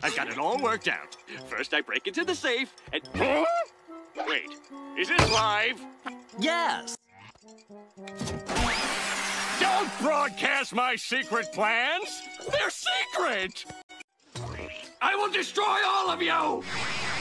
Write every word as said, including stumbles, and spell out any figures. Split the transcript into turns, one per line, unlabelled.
I've got it all worked out. First, I break into the safe and... Huh? Wait, is this live?
Yes.
Don't broadcast my secret plans! They're secret! I will destroy all of you!